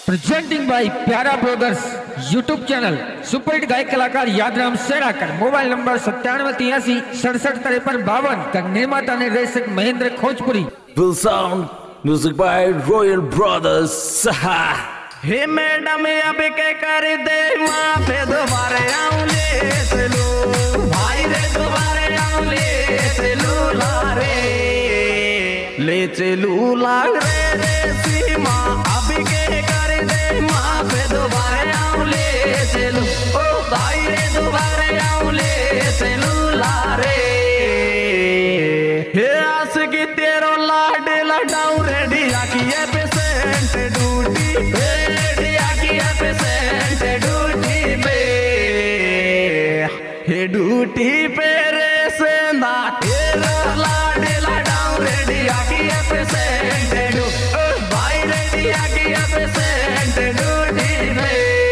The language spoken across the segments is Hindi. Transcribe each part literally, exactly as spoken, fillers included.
Presenting by Pyara brothers YouTube channel superhit गायक कलाकार यादराम सेराकर। मोबाइल नंबर सत्तानवे तिरासी सड़सठ तिरपन बावन का निर्माता निर्देशक महेंद्र खोजपुरी। Will sound music by Royal Brothers। हे मैडम अब के कर दे माँ पे दोबारे आऊं ले चलो भाई रे दोबारे आऊं ले चलो लारे ले चलो लारे रे सीमा अब के कर दे माँ पे दोबारे आऊं ले चलो ओ भाई रे दोबारे आऊं ले चलो लारे हे आस की तेरो लाडे लडाऊं रेडिया की ये पेशेंट ड्यूटी ड्यूटी पे रे सेंदा तेरा लाडे लाडाऊं रेडिया की पेशेंट ओ भाई रेडिया की पेशेंट ड्यूटी पे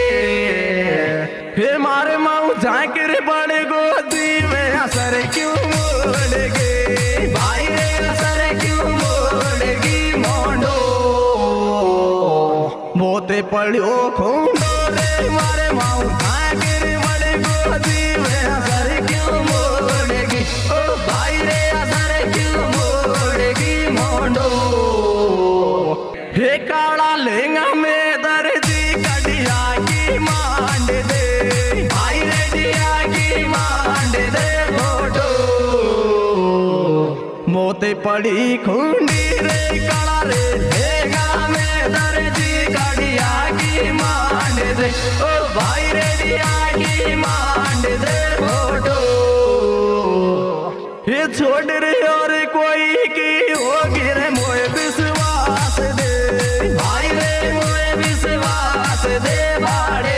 हे मारे माऊ झांकर बड़े गोदी में असर क्यों मोड़ेगी भाई रे असर क्यों मोड़ेगी मोंडो मोते पड़ियो खूंडो रे मारे माऊ झांकर बड़े गोदी में असर क्यों मोड़ेगी ओ भाई रे असर क्यों मोड़ेगी मोंडो हे काला लेंगा में दर्जी कटिया की मांड दे भाई रे दिया की मांड दे फोटो मोते पड़ी खूंडी रे काला रे लेंगा में दर्जी कटिया की मांड दे ओ भाई रे दिया की मांड दे फोटो ये छोड़ रे और कोई की होगी रे मोए विश्वास दे भाई रे मोए विश्वास दे बाड़े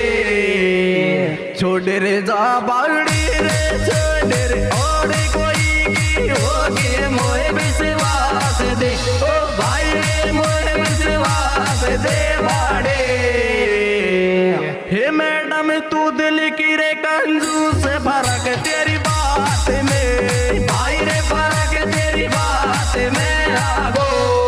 छोड़ रे जा बाड़ी रे छोड़ रे और कोई की होगी मोए विश्वास दे ओ भाई रे मोए विश्वास दे बाड़े हे मैडम तू दिल की रे कंजूस फर्क तेरी बात में भाई रे फर्क तेरी बात में आगो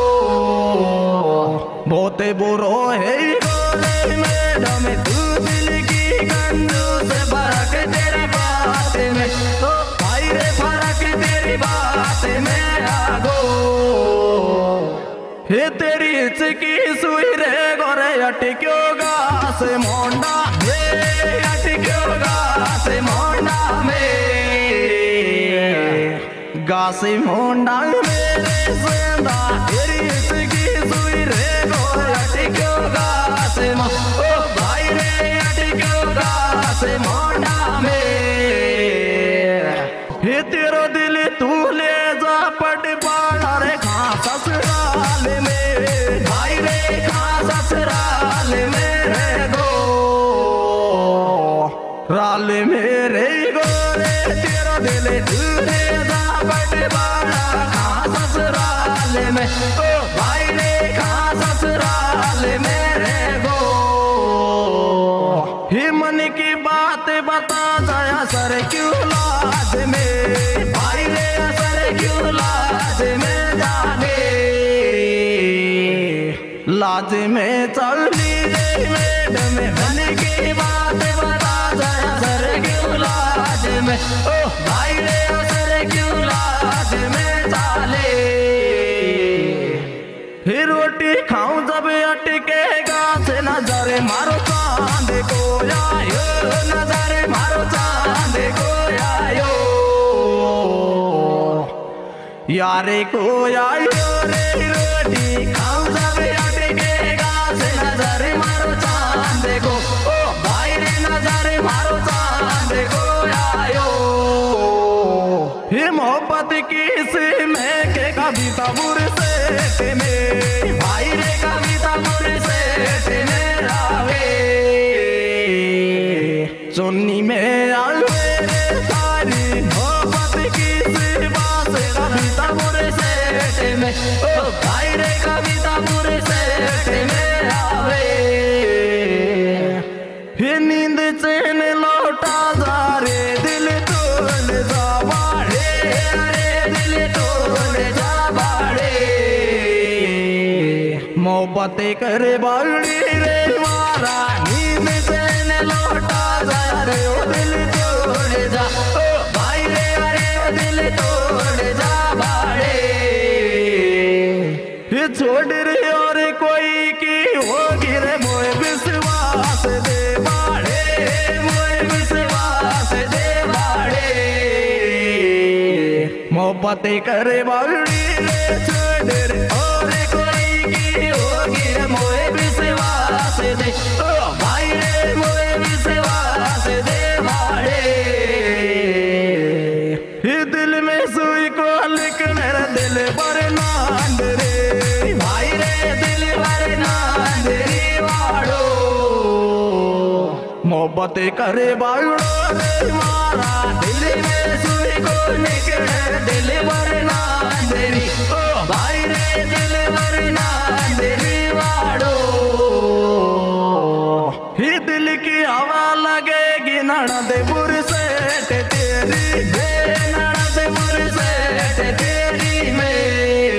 बहुत बुरो है गोले मैडम तू दिल की कंजूस फर्क तेरी बात में तो भाई रे फर्क तेरी बात में आगो हे तेरी इचकी सुई रे गोरे अटक्यो गास मोंडा हे अटक्यो गास मोंडा में गास मोंडा मेरे सेंदा तेरी इचकी सुई रे गोरे अटक्यो गास मो ओ भाई रे अटक्यो गास मोंडा में हे तेरो दिल तू ले जा पट पाड़ा रे खा ससुराल में भाई रे खा ससुराल में रे गो राल मेरे गो रे तेरा दिल तू ले जा पट पाड़ा खा ससुराल में ओ भाई रे खा ससुराल में रे गो ही मन की बात बता जाया सर क्यों लाज में भाई रे असर क्यों लाज में जाने लाज में चलनी रे मैडम मन की बात बता जाया सर क्यों लाज में ओ भाई रे असर क्यों लाज में चाले ही रोटी खाऊं जब अटकेगा से नजर मारो चांद को आयो नजर मारो चांद को आयो यारे को आयो रे रोटी खाऊं जब अटकेगा से नजर मारो चांद को ओ भाई रे नजर मारो चांद को आयो हे मोहब्बत की सी में के कविता बुरसेट में भाई रे कविता बुरसेट में आवे चुन्नी में आवे रे सारी मोहब्बत की सी बात कविता बुरसेट में ओ भाई रे कविता बुरसेट में आवे हे नींद चैन लौटा जा रे दिल तोड़ जा बाड़े अरे दिल तोड़ जा बाड़े मोहब्बत मोहब्बत करे बावड़ी रे मारा नींद से न लौटा जा रे ओ दिल तोड़ जा ओ भाई रे अरे ओ दिल तोड़ जा बाड़े ये छोड़ रे और कोई की होगी रे मोए विश्वास दे बाड़े मोए विश्वास दे बाड़े मोहब्बत करे बावड़ी रे छोड़ रे और कोई की होगी रे मोए विश्वास दे ओ भाई रे मोए विश्वास दे बाड़े ये दिल में सुई को लिख मेरा दिल पर नांद रे भाई रे दिल पर नांद रे वाड़ो मोहब्बत करे बावड़ो रे मारा दिल में सुई को निकले दिल पर नांद रे ओ भाई रे दिल पर नांद रे वाड़ो ही दिल की हवा लगेगी ननद बुरसेट तेरी दे ननद बुरसेट तेरी में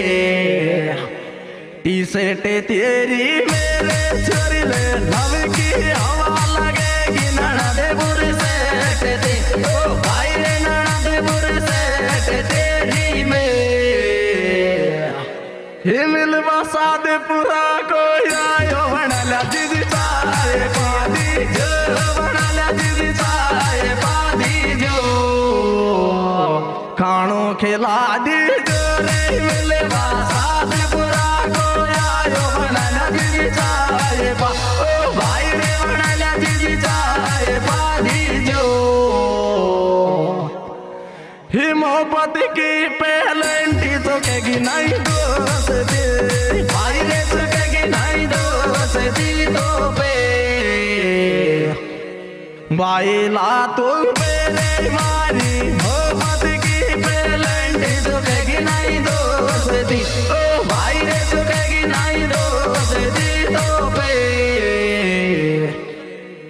टी सेट तेरी मेरे छोरी ले लव की हवा लगेगी ननद बुरसेट ते ओ भाई रे ननद बुरसेट तेरी में हे मिलवा सादपुरा को आयो बनला दीदी चाहे पादी जो बनला दीदी चाहे पादी जो खानो खिला दी जो रे मिलवा सादपुरा को आयो बनला दीदी चाहे पा ओ भाई रे बनला दीदी चाहे पादी जो ही मोहब्बत की पहलेंटी तो कहेगी नहीं दोस्ती भाई रे तो कहेगी नहीं दोस्ती तो पे बाइला तो मेरे मारी हो